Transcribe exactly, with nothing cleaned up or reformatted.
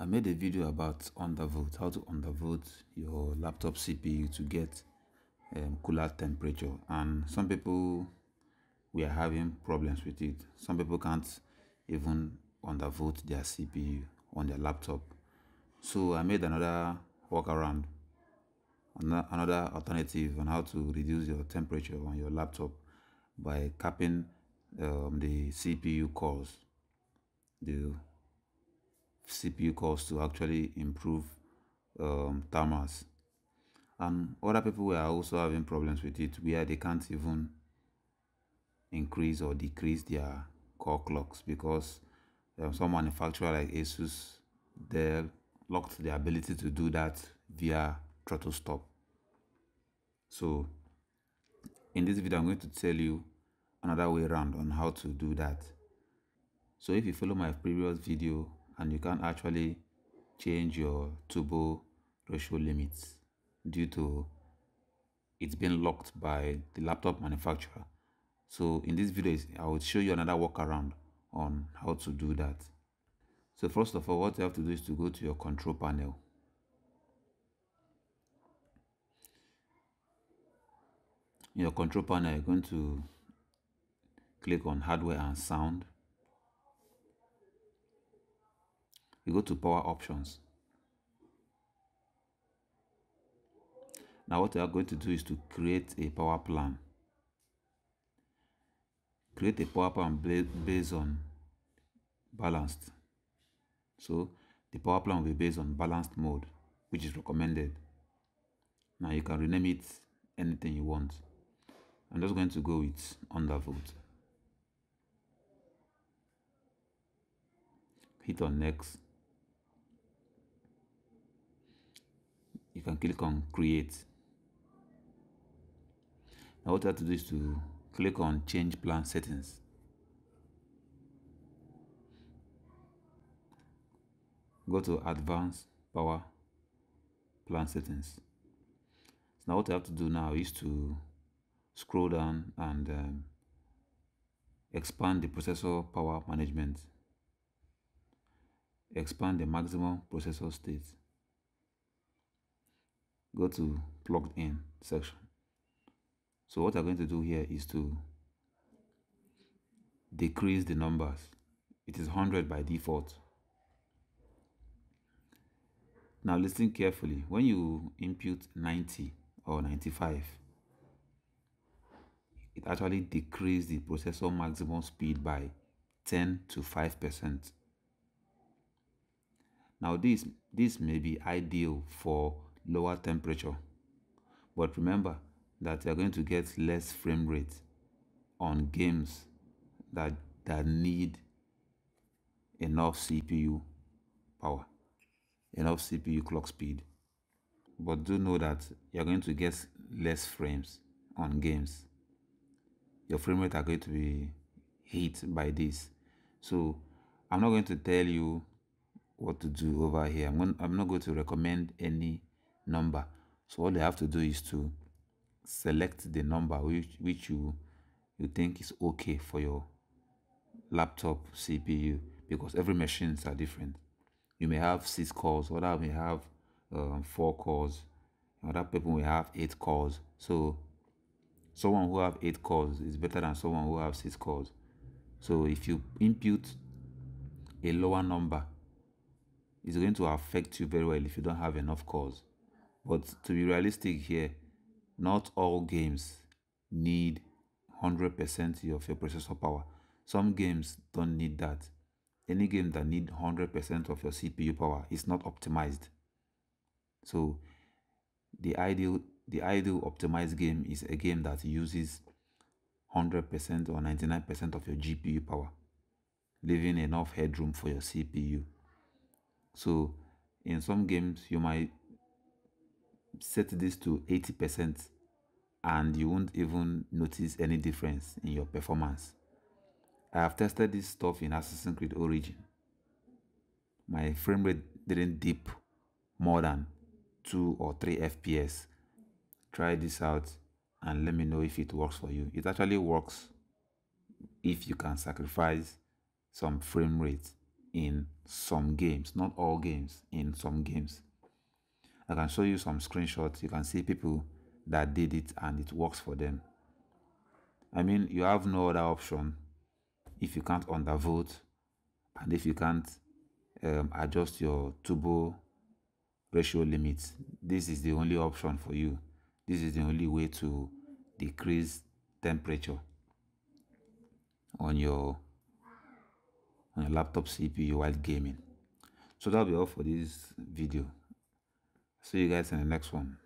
I made a video about undervolt, how to undervolt your laptop C P U to get um, cooler temperature, and some people we are having problems with it. Some people can't even undervolt their C P U on their laptop. So I made another workaround, another alternative on how to reduce your temperature on your laptop by capping um, the C P U cores. The C P U cores to actually improve um, thermals. And other people were also having problems with it where they can't even increase or decrease their core clocks because um, some manufacturer like Asus, Dell locked the ability to do that via ThrottleStop. So in this video, I'm going to tell you another way around on how to do that. So if you follow my previous video and you can actually change your turbo ratio limits due to it's been locked by the laptop manufacturer. So in this video, I will show you another workaround on how to do that. So first of all, what you have to do is to go to your control panel. In your control panel, you're going to click on hardware and sound. You go to power options. Now what you are going to do is to create a power plan. Create a power plan based on balanced. So the power plan will be based on balanced mode, which is recommended. Now you can rename it anything you want. I'm just going to go with undervolt. Hit on next. You can click on create. Now what you have to do is to click on change plan settings. Go to advanced power plan settings. So now what you have to do now is to scroll down and um, expand the processor power management. Expand the maximum processor state. Go to plugged in section. So what I'm going to do here is to decrease the numbers. It is one hundred by default. Now listen carefully. When you input ninety or ninety-five, it actually decreases the processor maximum speed by ten to five percent. Now this, this may be ideal for lower temperature, but remember that you're going to get less frame rate on games that, that need enough C P U power, enough C P U clock speed. But do know that you're going to get less frames on games. Your frame rate are going to be hit by this. So I'm not going to tell you what to do over here. I'm, going, I'm not going to recommend any number. So all you have to do is to select the number which, which you, you think is okay for your laptop C P U, because every machines are different. You may have six cores, other may have um, four cores, other people may have eight cores. So someone who have eight cores is better than someone who have six cores. So if you input a lower number, it's going to affect you very well if you don't have enough cores. But to be realistic here, not all games need one hundred percent of your processor power. Some games don't need that. Any game that need one hundred percent of your C P U power is not optimized. So the ideal the ideal optimized game is a game that uses one hundred percent or ninety-nine percent of your G P U power, leaving enough headroom for your C P U. So in some games you might set this to eighty percent and you won't even notice any difference in your performance. I have tested this stuff in Assassin's Creed Origin. My frame rate didn't dip more than two or three F P S. Try this out and let me know if it works for you. It actually works if you can sacrifice some frame rate in some games, not all games, in some games. I can show you some screenshots. You can see people that did it and it works for them. I mean, you have no other option if you can't undervolt and if you can't um, adjust your turbo ratio limits. This is the only option for you. This is the only way to decrease temperature on your on your laptop C P U while gaming. So that'll be all for this video. See you guys in the next one.